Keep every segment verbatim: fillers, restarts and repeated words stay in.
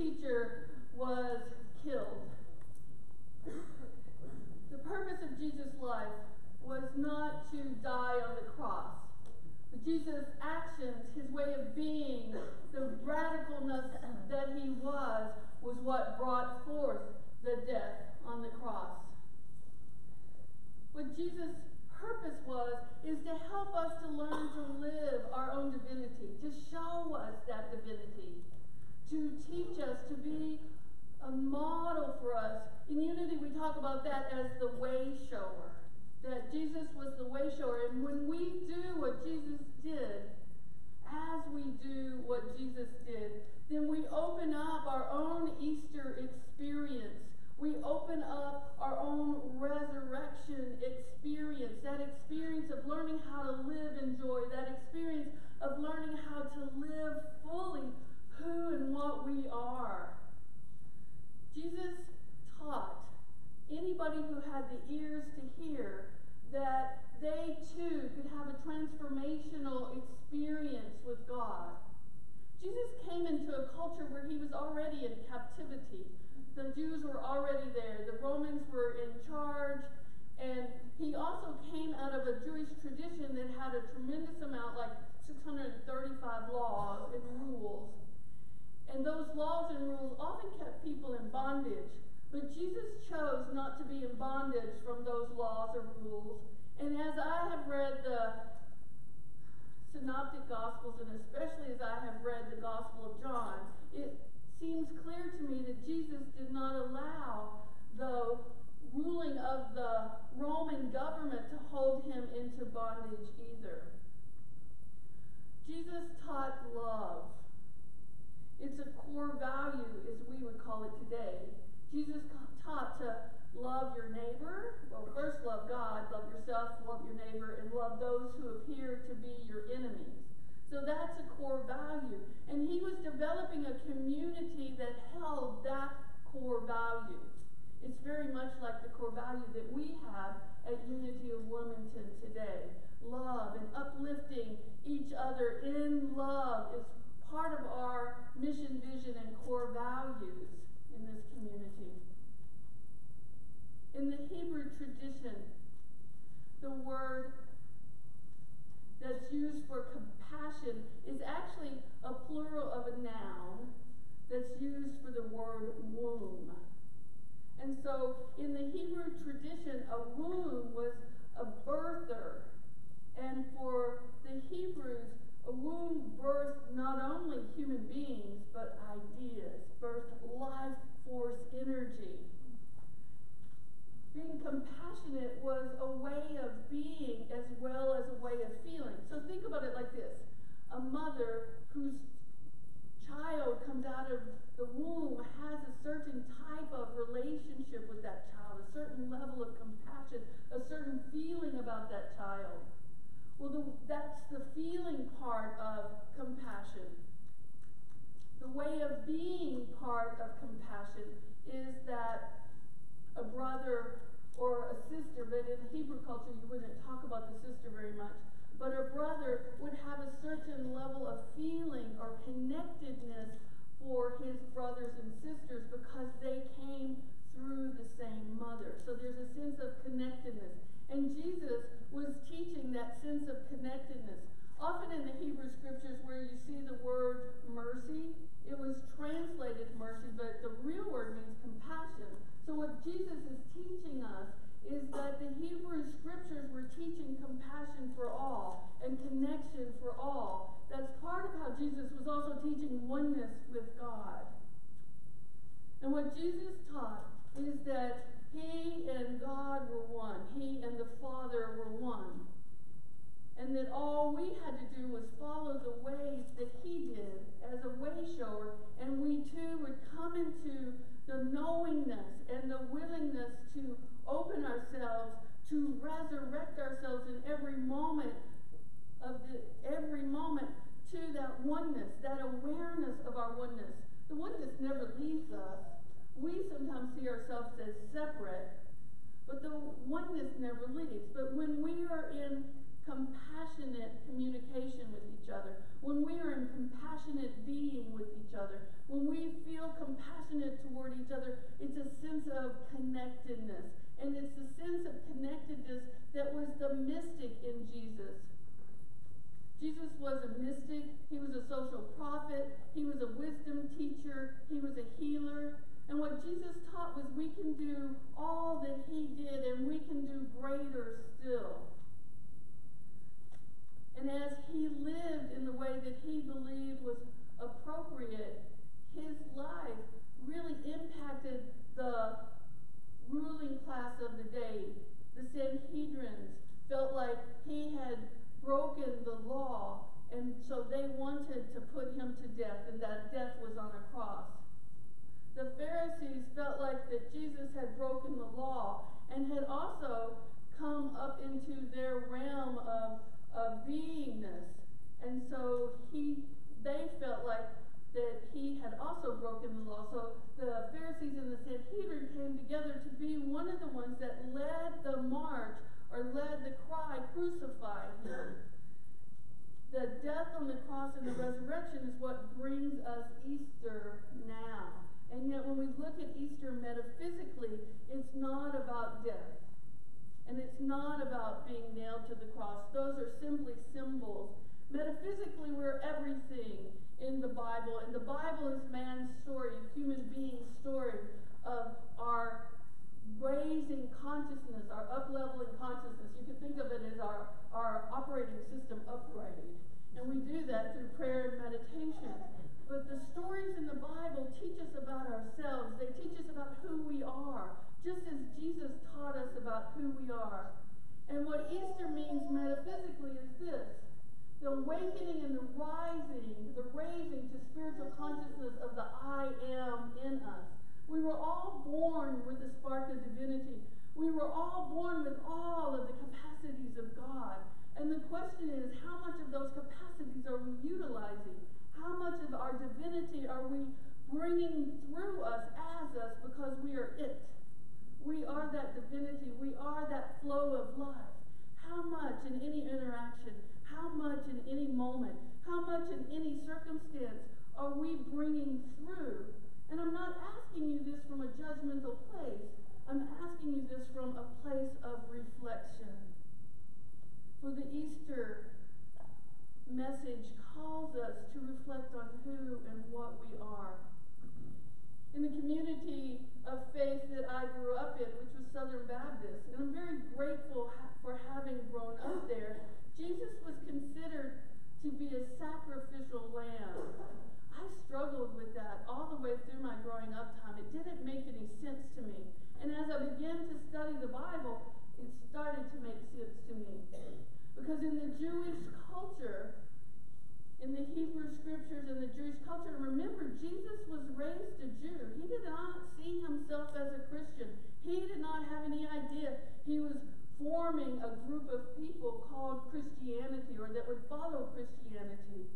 teacher was killed. The purpose of Jesus' life was not to die on the cross. But Jesus' actions, his way of being, the radicalness that he was, was what brought forth the death on the cross. What Jesus' purpose was, is to help us to learn to live our own divinity, to show us that divinity, to teach us, to be a model for us. In Unity, we talk about that as the way shower, that Jesus was the way shower. And when we do what Jesus did, as we do what Jesus did, then we open up our own Easter experience. We open up our own resurrection experience, that experience of learning how to live in joy, that experience of learning how to live fully who and what we are. Jesus taught anybody who had the ears to hear that they too could have a transformational experience with God. Jesus came into a culture where he was already in captivity. The Jews were already there. The Romans were in charge. And he also came out of a Jewish tradition that had a tremendous amount, like six hundred thirty-five laws and rules. And those laws and rules often kept people in bondage. But Jesus chose not to be in bondage from those laws or rules. And as I have read the Synoptic Gospels, and especially as I have read the Gospel of John, it seems clear to me that Jesus did not allow the ruling of the Roman government to hold him into bondage either. Jesus taught love. It's a core value, as we would call it today. Jesus taught to love your neighbor. Well, first love God, love yourself, love your neighbor, and love those who appear to be your enemies. So that's a core value. And he was developing a community that held that core value. It's very much like the core value that we have at Unity of Wilmington today. Love and uplifting each other in love is part of our mission, vision, and core values in this community. In the Hebrew tradition, the word that's used for compassion is actually a plural of a noun that's used for the word womb. And so in the Hebrew tradition, a womb was a birther. And for the Hebrews, a womb birthed not only human beings, but ideas, birthed life force energy. Being compassionate was a way of being as well as a way of feeling. So think about it like this. A mother whose child comes out of the womb has a certain type of relationship with that child, a certain level of compassion, a certain feeling about that child. Well, the, that's the feeling part of compassion. The way of being part of compassion is that a brother or a sister, but in Hebrew culture you wouldn't talk about the sister very much, but a brother would have a certain level of feeling or connectedness for his brothers and sisters because they came through the same mother. So there's a sense of connectedness. And Jesus was teaching that sense of connectedness. Often in the Hebrew scriptures where you see the word mercy, it was translated mercy, but the real word means compassion. So what Jesus is teaching us is that the Hebrew scriptures were teaching compassion for all and connection for all. That's part of how Jesus was also teaching oneness with God. And what Jesus taught is that he and God were one. He and the Father were one. And that all we had to do was follow the ways that he did as a way shower, and we too would come into the knowingness and the willingness to open ourselves, to resurrect ourselves in every moment of the every moment to that oneness, that awareness of our oneness. The oneness never leaves us. We sometimes see ourselves as separate, but the oneness never leaves. But when we are in compassionate communication with each other, when we are in compassionate being with each other, when we feel compassionate toward each other, it's a sense of connectedness. And it's the sense of connectedness that was the mystic in Jesus. Jesus was a mystic. He was a social prophet. He was a wisdom teacher. He was a healer. And what Jesus taught was we can do all that he did, and we can do greater still. And as he lived in the way that he believed was appropriate, his life really impacted the ruling class of the day. The Sanhedrins felt like he had broken the law, and so they wanted to put him to death, and that death was on a cross. The Pharisees felt like that Jesus had broken the law and had also come up into their realm of, of beingness. And so he, they felt like that he had also broken the law. So the Pharisees and the Sanhedrin came together to be one of the ones that led the march or led the cry, crucify him. The death on the cross and the resurrection is what brings us Easter now. And yet when we look at Easter metaphysically, it's not about death. And it's not about being nailed to the cross. Those are simply symbols. Metaphysically, we're everything in the Bible. And the Bible is man's story, human being's story of our raising consciousness, our up-leveling consciousness. You can think of it as our, our operating system upgrade. And we do that through prayer and meditation. But the stories in the Bible teach us about ourselves. They teach us about who we are, just as Jesus taught us about who we are. And what Easter means metaphysically is this: the awakening and the rising, the raising to spiritual consciousness of the I am in us. We were all born with a spark of divinity. We were all born with all of the capacities of God. And the question is, how much of those capacities are we utilizing? How much of our divinity are we bringing through us as us because we are it? We are that divinity. We are that flow of life. How much in any interaction, how much in any moment, how much in any circumstance are we bringing through? And I'm not asking you this from a judgmental place. I'm asking you this from a place of reflection. For the Easter message calls us to reflect on who and what we are. In the community of faith that I grew up in, which was Southern Baptist, and I'm very grateful ha- for having grown up there, Jesus was considered to be a sacrificial lamb. I struggled with that all the way through my growing up time. It didn't make any sense to me. And as I began to study the Bible, it started to make sense to me. Because in the Jewish culture, in the Hebrew scriptures and the Jewish culture, remember, Jesus was raised a Jew. He did not see himself as a Christian. He did not have any idea he was forming a group of people called Christianity, or that would follow Christianity.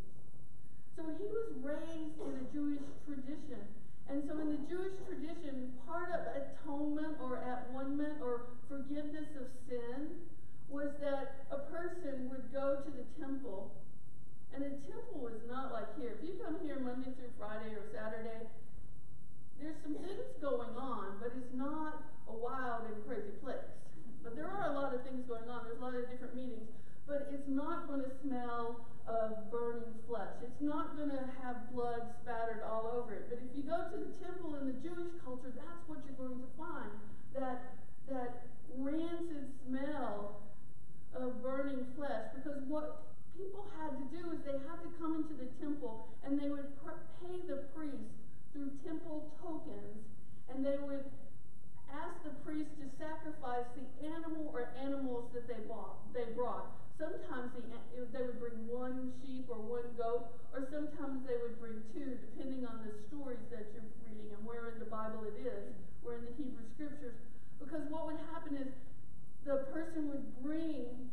So he was raised in a Jewish tradition. And so in the Jewish tradition, part of atonement or at-one-ment or forgiveness of sin was that a person would go to the temple. And a temple is not like here. If you come here Monday through Friday or Saturday, there's some things going on, but it's not a wild and crazy place. But there are a lot of things going on. There's a lot of different meetings. But it's not going to smell of burning flesh. It's not going to have blood spattered all over it. But if you go to the temple in the Jewish culture, that's what you're going to find. That, that rancid smell of burning flesh. Because what people had to do is they had to come into the temple and they would pr- pay the priest through temple tokens, and they would ask the priest to sacrifice the animal or animals that they bought, they brought. Sometimes the, they would bring one sheep or one goat, or sometimes they would bring two, depending on the stories that you're reading and where in the Bible it is, or in the Hebrew scriptures. Because what would happen is the person would bring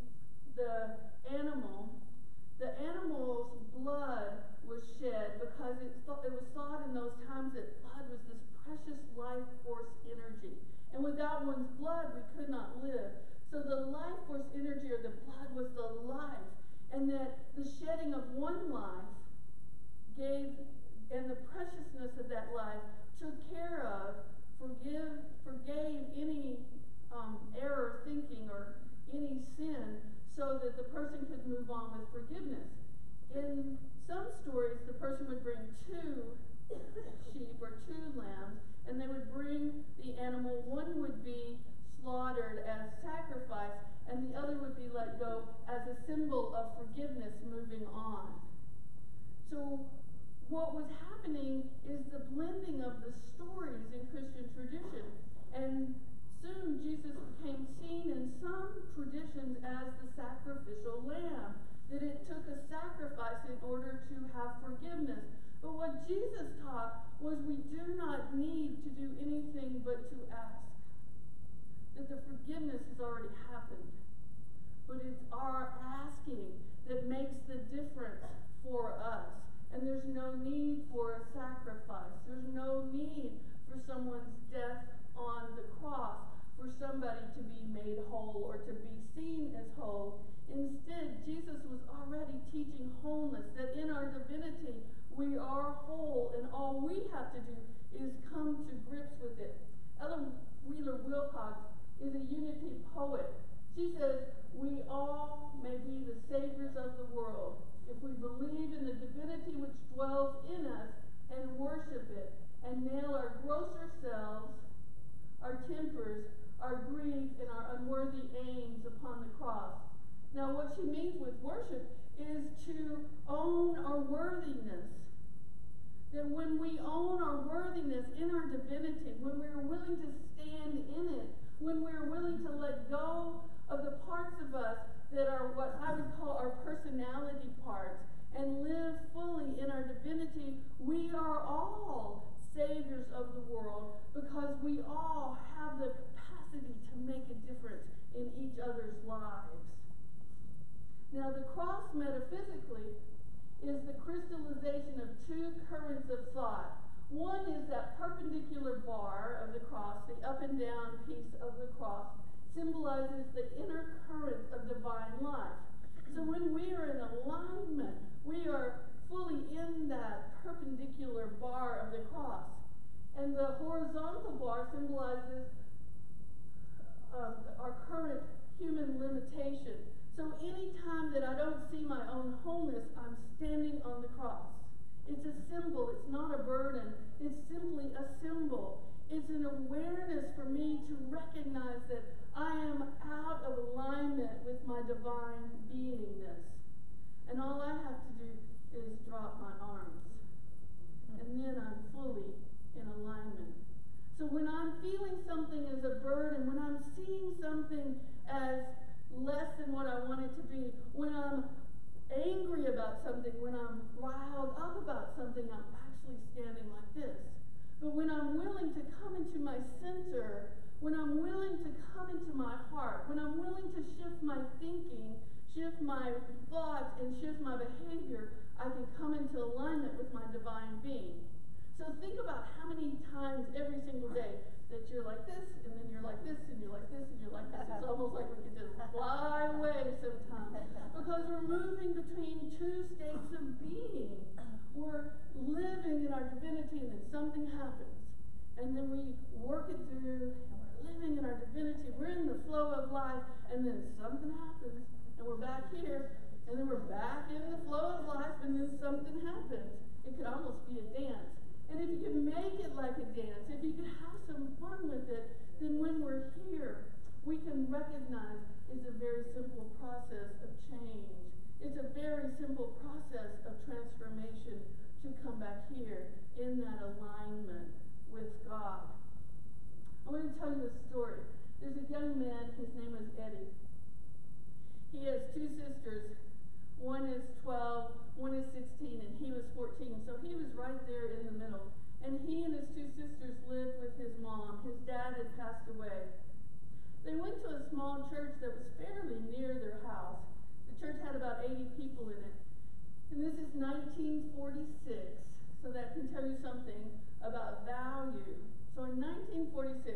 the animal. The animal's blood was shed because it, th- it was thought in those times that blood was this precious life force energy. And without one's blood, we could not live. So the life force energy, or the blood, was the life. And that the shedding of one life gave, and the preciousness of that life took care of, forgive, forgave any um, error thinking or any sin, so that the person could move on with forgiveness. In some stories, the person would bring two sheep or two lambs, and they would bring the animal. One would be slaughtered as sacrifice, and the other would be let go as a symbol of forgiveness moving on. So what was happening is the blending of the stories in Christian tradition. And soon Jesus became seen in some traditions as the sacrificial lamb, that it took a sacrifice in order to have forgiveness. But what Jesus taught was we do not need to do anything but to ask. That the forgiveness has already happened. But it's our asking that makes the difference for us. And there's no need for a sacrifice. There's no need for someone's death on the cross for somebody to be made whole or to be seen as whole. Instead, Jesus was already teaching wholeness, that in our divinity we are whole, and all we have to do is come to grips with it. Ellen Wheeler Wilcox is a unity poet. She says, "We all may be the saviors of the world if we believe in the divinity which dwells in us and worship it, and nail our grosser selves, our tempers, our greed, and our unworthy aims upon the cross." Now, what she means with worship is to own our worthiness. That when we own our worthiness in our divinity, when we're willing to stand in it, when we're willing to let go of the parts of us that are what I would call our personality parts, and live fully in our divinity, we are all saviors of the world, because we all have the capacity to make a difference in each other's lives. Now, the cross metaphysically is the crystallization of two currents of thought. One is that perpendicular bar of the cross, the up and down piece of the cross, symbolizes the inner current of divine life. So when we are in alignment, we are fully in that perpendicular bar of the cross. And the horizontal bar symbolizes uh, our current human limitation. So any time that I don't see my own wholeness, I'm standing on the cross. It's a symbol. It's not a burden. It's simply a symbol. It's an awareness for me to recognize that I am out of alignment with my divine beingness. And all I have to do is drop my arms. And then I'm fully in alignment. So when I'm feeling something as a burden, when I'm seeing something as less than what I want it to be, when I'm angry about something, when I'm riled up about something, I'm actually standing like this. But when I'm willing to come into my center, when I'm willing to come into my heart, when I'm willing to shift my thinking, shift my thoughts, and shift my behavior, I can come into alignment with my divine being. So think about how many times every single day that you're like this, and then you're like this, and you're like this, and you're like this. It's almost like we could just fly away sometimes. Because we're moving between two states of being. We're living in our divinity, and then something happens. And then we work it through, and we're living in our divinity. We're in the flow of life, and then something happens, and we're back here, and then we're back in the flow of life, and then something happens. It could almost be a dance. And if you can make it like a dance, if you can have some fun with it, then when we're here, we can recognize it's a very simple process of change. It's a very simple process of transformation to come back here in that alignment with God. I want to tell you a story. There's a young man, his name is Eddie. He has two sisters. One is twelve, one is sixteen, and he was fourteen. So he was right there in the middle. And he and his two sisters lived with his mom. His dad had passed away. They went to a small church that was fairly near their house. The church had about eighty people in it. And this is nineteen forty-six, so that can tell you something about value. So in nineteen forty-six,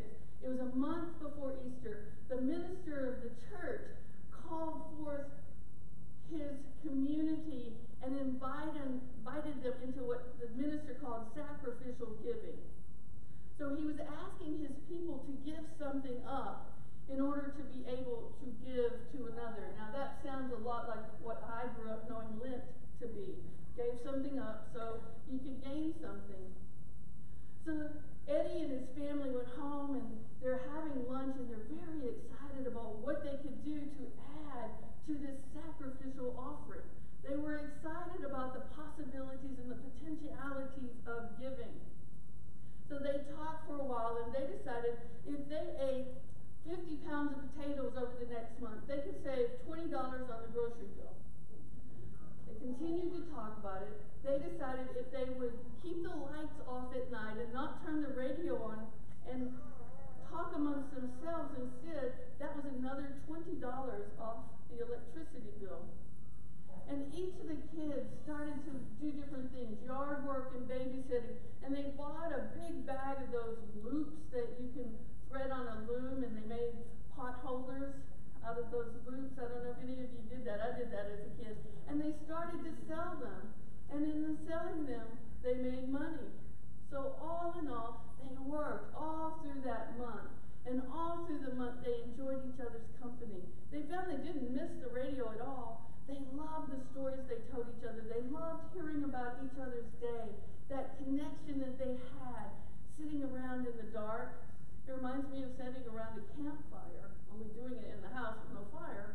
It was a month before Easter. The minister of the church called forth his community and invited, invited them into what the minister called sacrificial giving. So he was asking his people to give something up in order to be able to give to another. Now that sounds a lot like what I grew up knowing Lent to be. Gave something up so you could gain something. So Eddie and his family went home and they're having lunch and they're very excited about what they could do to add to this sacrificial offering. They were excited about the possibilities and the potentialities of giving. So they talked for a while and they decided if they ate fifty pounds of potatoes over the next month, they could save twenty dollars on the grocery bill. They continued to talk about it. They decided if they would keep the lights off at night and not turn the radio on and talk amongst themselves instead, that was another twenty dollars off the electricity bill. And each of the kids started to do different things, yard work and babysitting, and they bought a big bag of those loops that you can thread on a loom, and they made pot holders out of those loops. I don't know if any of you did that. I did that as a kid. And they started to sell them. And in the selling them, they made money. So all in all, they worked all through that month. And all through the month, they enjoyed each other's company. They found they didn't miss the radio at all. They loved the stories they told each other. They loved hearing about each other's day. That connection that they had sitting around in the dark. It reminds me of sitting around a campfire, only doing it in the house with no fire.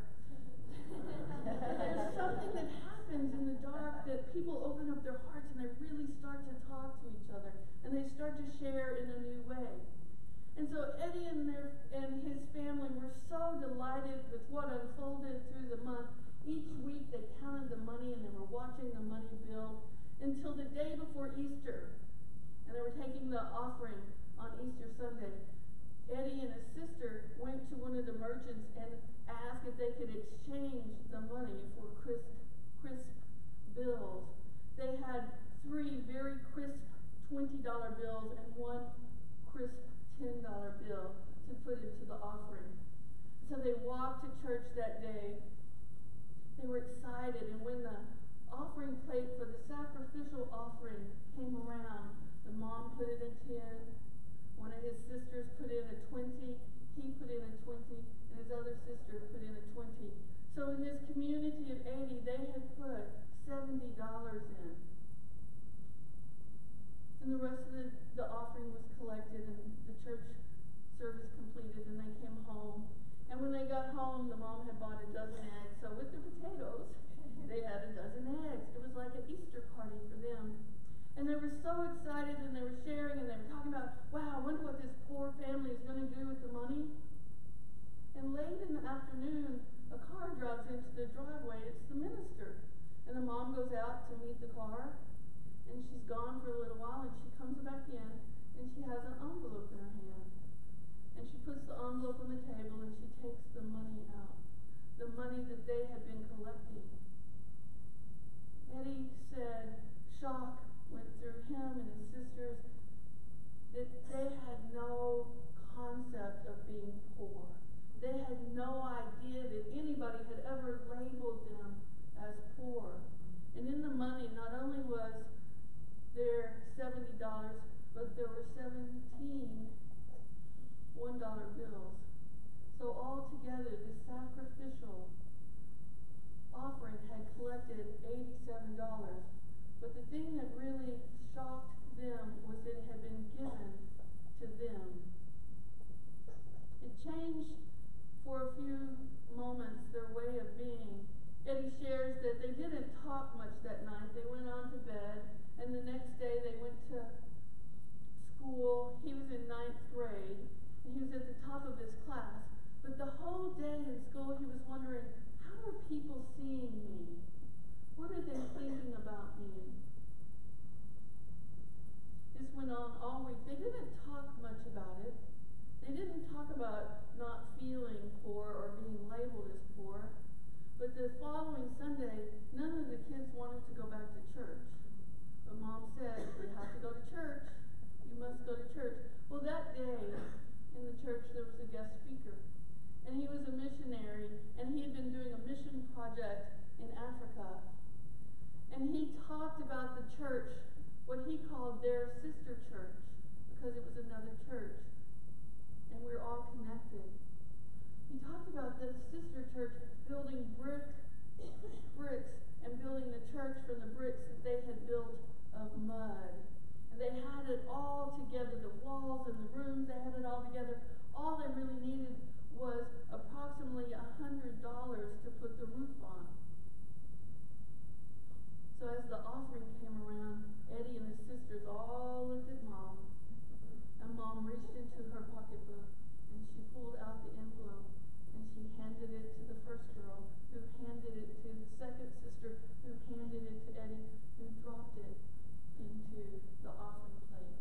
There's something that happens in the dark that people open up their hearts and they really start to talk to each other. And they start to share in a new way. And so Eddie and, their, and his family were so delighted with what unfolded through the month. Each week they counted the money and they were watching the money build until the day before Easter. And they were taking the offering on Easter Sunday. Eddie and his sister went to one of the merchants and asked if they could exchange the money for crisp, crisp bills. They had three very crisp twenty dollar bills and one crisp ten dollar bill to put into the offering. So they walked to church that day. They were excited, and when the offering plate for the sacrificial offering came around, the mom put in a ten. One of his sisters put in a twenty, he put in a twenty, and his other sister put in a twenty. So in this community of eighty, they had put seventy dollars in. And the rest of the, the offering was collected and the church service completed, and they came home. And when they got home, the mom had bought a dozen eggs. So with the potatoes, they had a dozen eggs. It was like an Easter party for them. And they were so excited, and they were sharing, and they were talking about, wow, I wonder what this poor family is going to do with the money. And late in the afternoon, a car drives into the driveway. It's the minister. And the mom goes out to meet the car, and she's gone for a little while, and she comes back in, and she has an envelope in her hand. And she puts the envelope on the table, and she takes the money out, the money that they had been collecting. Eddie said, shock went through him and his sisters, that they had no concept of being poor. They had no idea that anybody had ever labeled them as poor. And in the money, not only was there seventy dollars, but there were seventeen one dollar bills. So altogether, the sacrificial offering had collected eighty-seven dollars. But the thing that really shocked them was that it had been given to them. It changed for a few moments their way of being. Eddie shares that they didn't talk much that night. They went on to bed, and the next day they went to school. He was in ninth grade, and he was at the top of his class. But the whole day in school, he was wondering, how are people seeing me? What are they thinking about me? This went on all week. They didn't talk much about it. They didn't talk about not feeling poor or being labeled as poor. But the following Sunday, none of the kids wanted to go back to church. But Mom said, you have to go to church. You must go to church. Well, that day, in the church there was a guest speaker. And he was a missionary, and he had been doing a mission project in Africa. And he talked about the church, what he called their sister church, because it was another church. And we're all connected. He talked about the sister church building brick, bricks and building the church from the bricks that they had built of mud. And they had it all together, the walls and the rooms, they had it all together. All they really needed was approximately a hundred dollars to put the roof on. So as the offering came around, Eddie and his sisters all looked at Mom. And Mom reached into her pocketbook and she pulled out the envelope and she handed it to the first girl, who handed it to the second sister, who handed it to Eddie, who dropped it into the offering plate.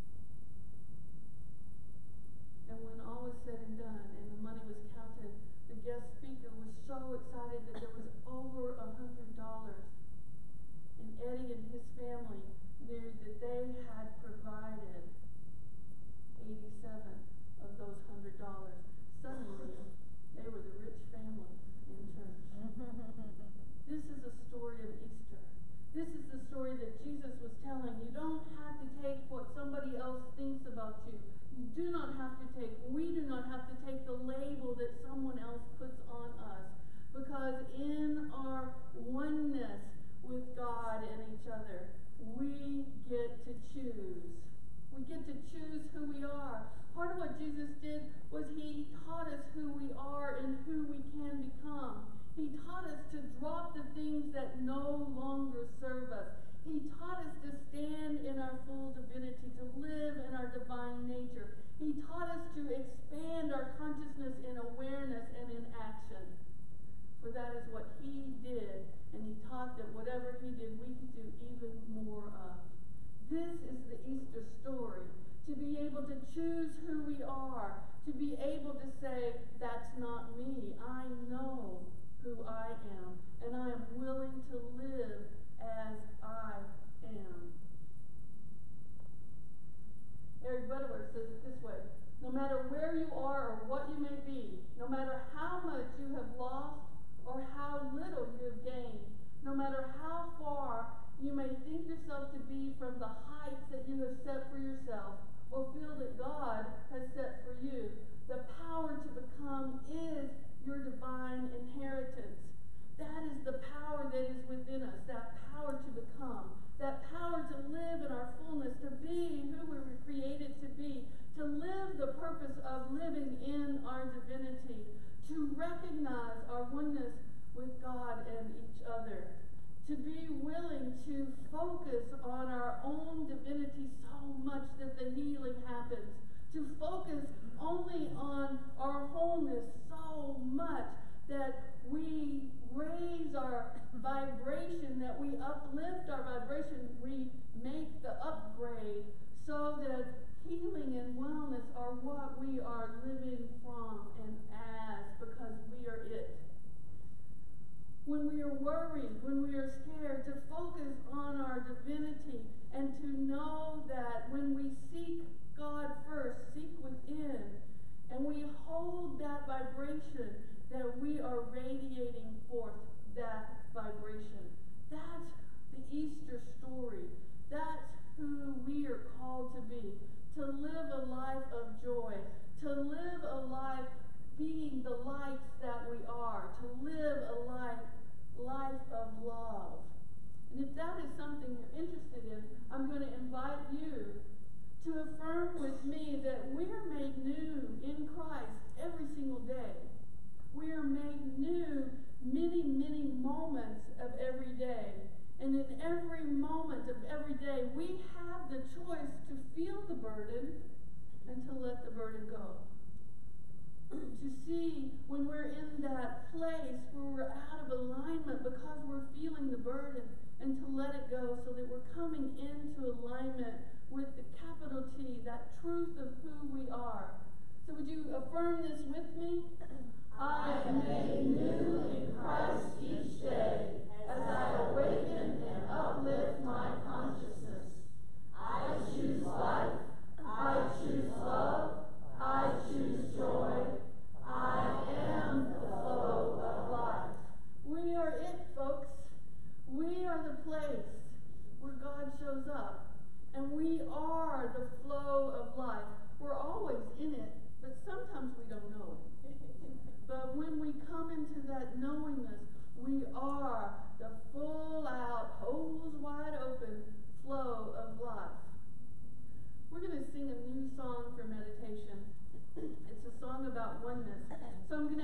And when all was said and done and the money was counted, the guest speaker was so excited that there was over a hundred dollars. And Eddie and his family knew that they had provided eighty-seven of those hundred dollars. Suddenly, they were the rich family in church. This is a story of Easter. This is the story that Jesus was telling. You don't have to take what somebody else thinks about you. You do not have to take, we do not have to take the label that someone else puts on us. Because in our oneness with God and each other, we get to choose. We get to choose who we are. Part of what Jesus did was he taught us who we are and who we can become. He taught us to drop the things that no longer serve us. He taught us to stand in our full divinity, to live in our divine nature. He taught us to expand our consciousness in awareness and in action. For that is what he did, and he taught that whatever he did, we could do even more of. This is the Easter story. To be able to choose who we are, to be able to say, that's not me. I know who I am, and I am willing to live as I am. Eric Butterworth says it this way: no matter where you are or what you may be, no matter how much you have lost or how little you have gained, no matter how far you may think yourself to be from the heights that you have set for yourself or feel that God has set for you, the power to become is your divine inheritance. That is the power that is within us, that power to become, that power to live in our fullness, to be who we were created to be, to live the purpose of living in our divinity, to recognize our oneness with God and each other, to be willing to focus on our own divinity so much that the healing happens, to focus only on our wholeness so much that we raise our vibration, that we uplift our vibration, we make the upgrade so that healing and wellness are what we are living from and as, because we are it. When we are worried, when we are scared, to focus on our divinity and to know that when we seek God first, seek within, and we hold that vibration, that we are radiating forth that vibration. That's the Easter story. That's who we are called to be. To live a life of joy. To live a life being the lights that we are. To live a life, life of love. And if that is something you're interested in, I'm going to invite you to affirm with me that we are made new in Christ every single day. We are made new many, many moments of every day. And in every moment of every day, we have the choice to feel the burden and to let the burden go. To see when we're in that place where we're out of alignment because we're feeling the burden, and to let it go so that we're coming into alignment with the capital T, that truth of who we are. So would you affirm this with me? I am made new in Christ each day as I awaken and uplift my consciousness. I choose life. I choose love. I choose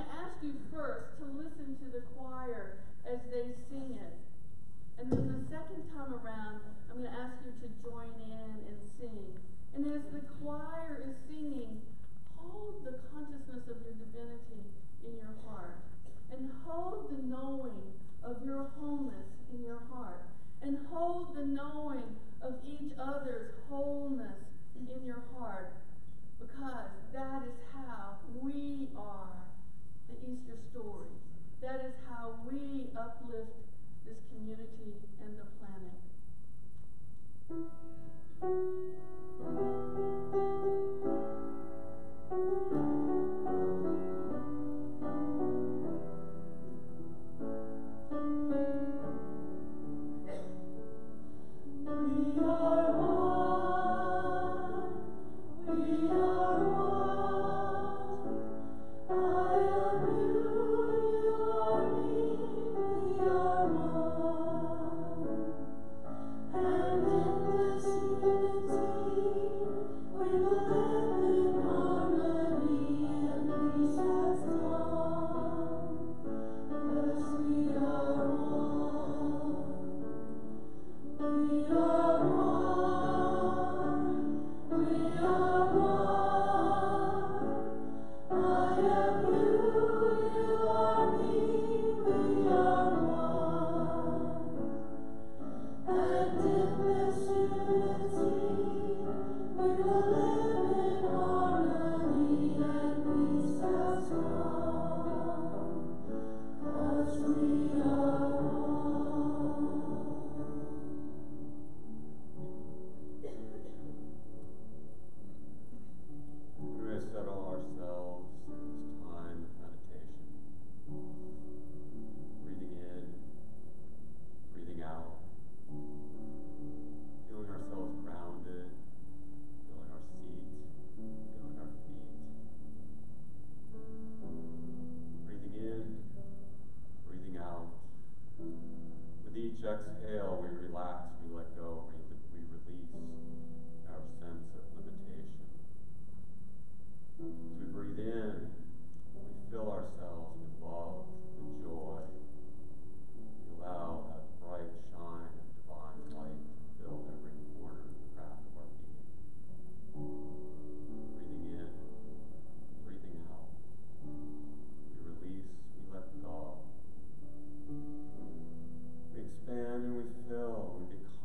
ask you first to listen to the choir as they sing it. And then the second time around, I'm going to ask you to join in and sing. And as the choir is singing, hold the consciousness of your divinity in your heart. And hold the knowing of your wholeness in your heart. And hold the knowing of each other's wholeness in your heart. Because that is how we are the Easter story. That is how we uplift this community and the planet. We are one. We are one. I am you, you are me. We are one. And in this unity, we will live in harmony and peace has come. 'Cause we are one. We are one. We are one. I am you, you are me. We are one. And in this unity, we will live in harmony and peace has come. 'Cause we are one. We're going to settle ourselves this time of meditation. Breathing in, breathing out. Feeling ourselves grounded, feeling our seat, feeling our feet. Breathing in, breathing out. With each exhale, we relax, we let go, we, we release our sense of limitation. As we breathe in, we fill ourselves with love and joy. We allow that bright shine of divine light to fill every corner and crack of our being. Breathing in, breathing out. We release, we let go. We expand and we fill, we become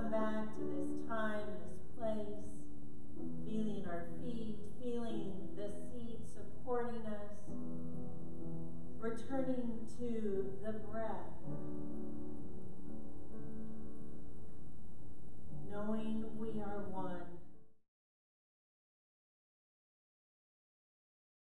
come back to this time, this place, feeling our feet, feeling the seat supporting us, returning to the breath,